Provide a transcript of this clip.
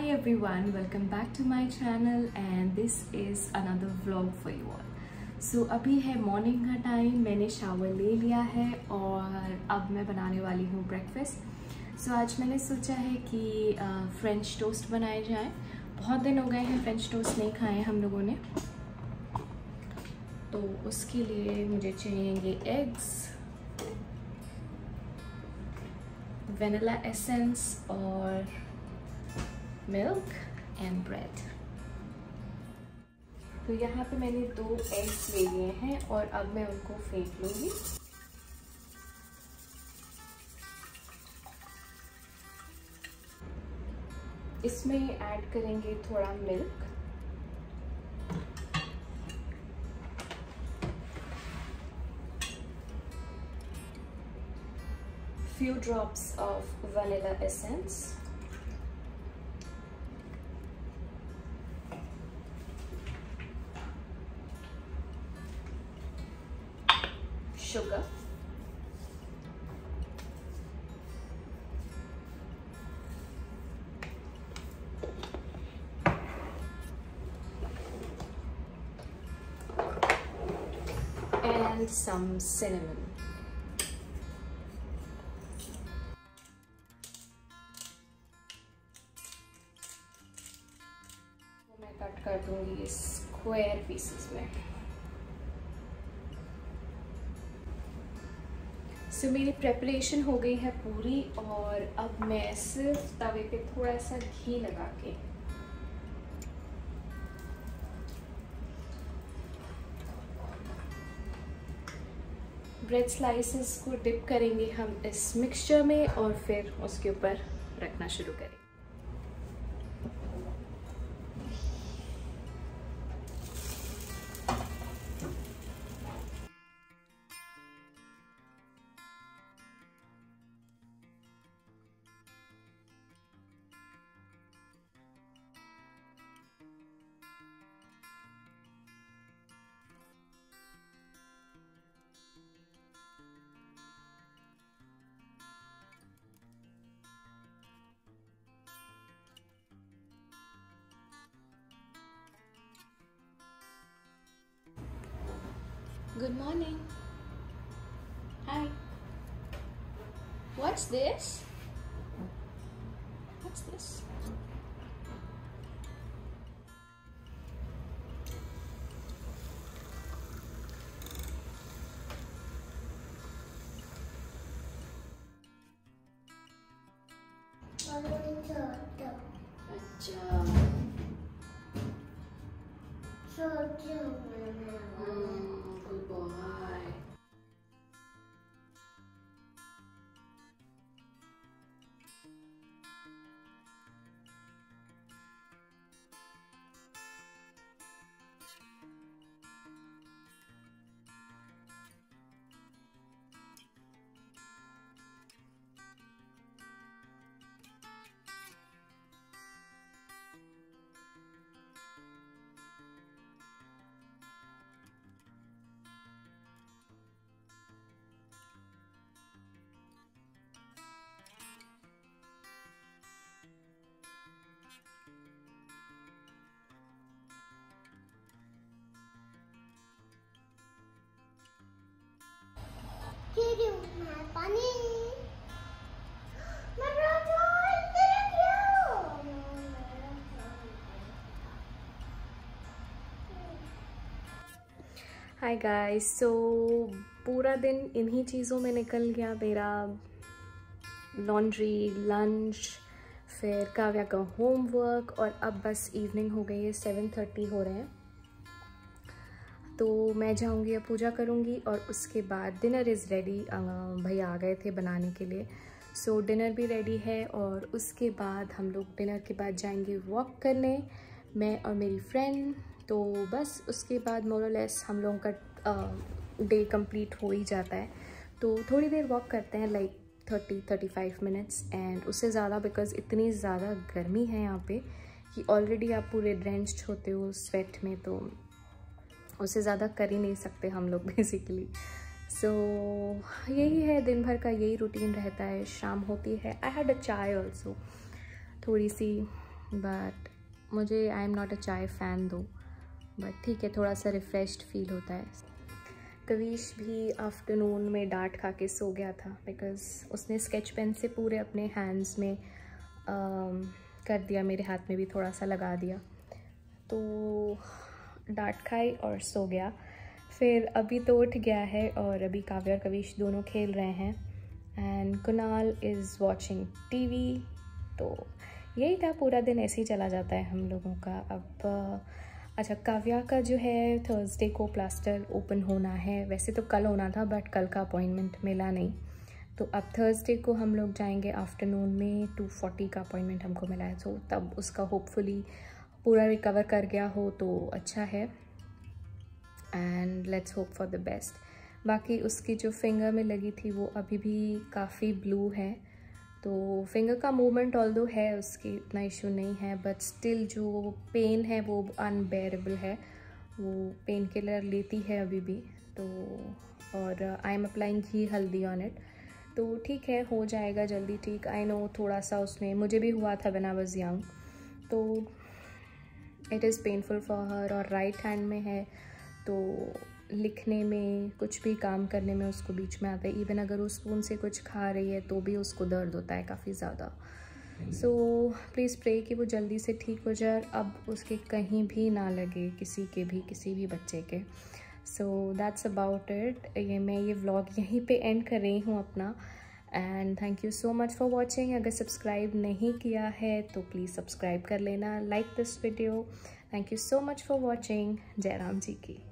Hi everyone, welcome back to my channel and this is another vlog for you all. So अभी है morning का time, मैंने shower ले लिया है और अब मैं बनाने वाली हूँ ब्रेकफास्ट। सो आज मैंने सोचा है कि फ्रेंच टोस्ट बनाए जाएं। बहुत दिन हो गए हैं फ्रेंच टोस्ट नहीं खाए हम लोगों ने, तो उसके लिए मुझे चाहिएंगे एग्स, वनीला एसेंस और मिल्क एंड ब्रेड। तो यहाँ पे मैंने 2 एग्स ले लिए हैं और अब मैं उनको फेंट लूँगी। इसमें ऐड करेंगे थोड़ा milk, few drops of vanilla essence, sugar, and some cinnamon. मैं कट कर दूंगी स्क्वायर पीसेस में। सो मेरी प्रेपरेशन हो गई है पूरी और अब मैं सिर्फ तवे पे थोड़ा सा घी लगा के ब्रेड स्लाइसेस को डिप करेंगे हम इस मिक्सचर में और फिर उसके ऊपर रखना शुरू करेंगे। Good morning. Hi. What's this? What's this? अच्छा। Good boy. पानी हाय गाइस। सो पूरा दिन इन्हीं चीज़ों में निकल गया मेरा। लॉन्ड्री, लंच, फिर काव्या का होमवर्क और अब बस इवनिंग हो गई है, 7:30 हो रहे हैं। तो मैं जाऊंगी, अब पूजा करूंगी और उसके बाद डिनर इज़ रेडी। भैया आ गए थे बनाने के लिए, सो डिनर भी रेडी है। और उसके बाद हम लोग डिनर के बाद जाएंगे वॉक करने, मैं और मेरी फ्रेंड। तो बस उसके बाद मोर और लेस हम लोगों का डे कंप्लीट हो ही जाता है। तो थोड़ी देर वॉक करते हैं, लाइक 30-35 मिनट्स एंड उससे ज़्यादा, बिकॉज़ इतनी ज़्यादा गर्मी है यहाँ पे कि ऑलरेडी आप पूरे ड्रेंच्ड होते हो स्वेट में, तो उससे ज़्यादा कर ही नहीं सकते हम लोग बेसिकली। सो यही है, दिन भर का यही रूटीन रहता है। शाम होती है, आई हैड अ चाय ऑल्सो, थोड़ी सी बट मुझे आई एम नॉट अ चाय फ़ैन दो, बट ठीक है, थोड़ा सा रिफ़्रेश्ड फील होता है। कविश भी आफ्टरनून में डांट खा के सो गया था बिकॉज़ उसने स्केच पेन से पूरे अपने हैंड्स में कर दिया, मेरे हाथ में भी थोड़ा सा लगा दिया, तो डांट खाई और सो गया। फिर अभी तो उठ गया है और अभी काव्या और कविश दोनों खेल रहे हैं and Kunal is watching TV. तो यही था, पूरा दिन ऐसे ही चला जाता है हम लोगों का। अब अच्छा, काव्या का जो है थर्सडे को प्लास्टर ओपन होना है, वैसे तो कल होना था बट कल का अपॉइंटमेंट मिला नहीं, तो अब थर्सडे को हम लोग जाएंगे आफ्टरनून में। 2:40 का अपॉइंटमेंट हमको मिला है, तो तब उसका होपफुली पूरा रिकवर कर गया हो तो अच्छा है, and let's hope for the best. बाकी उसकी जो फिंगर में लगी थी वो अभी भी काफ़ी ब्लू है, तो फिंगर का मूवमेंट ऑल्दो है उसकी, इतना इशू नहीं है, बट स्टिल जो पेन है वो अनबेरेबल है। वो पेन किलर लेती है अभी भी, तो और आई एम अप्लाइंग घी हल्दी ऑन इट, तो ठीक है, हो जाएगा जल्दी ठीक। आई नो थोड़ा सा उसमें मुझे भी हुआ था व्हेन आई वाज यंग, तो it is painful for her, और राइट हैंड में है, तो लिखने में कुछ भी काम करने में उसको बीच में आता है। इवन अगर वो स्पून से कुछ खा रही है तो भी उसको दर्द होता है काफ़ी ज़्यादा। सो प्लीज़ प्रे कि वो जल्दी से ठीक हो जाए, अब उसके कहीं भी ना लगे, किसी भी बच्चे के। So that's about it. मैं ये व्लॉग यहीं पे एंड कर रही हूँ अपना, and thank you so much for watching. अगर सब्सक्राइब नहीं किया है तो प्लीज़ सब्सक्राइब कर लेना, like this video. Thank you so much for watching. जय राम जी की।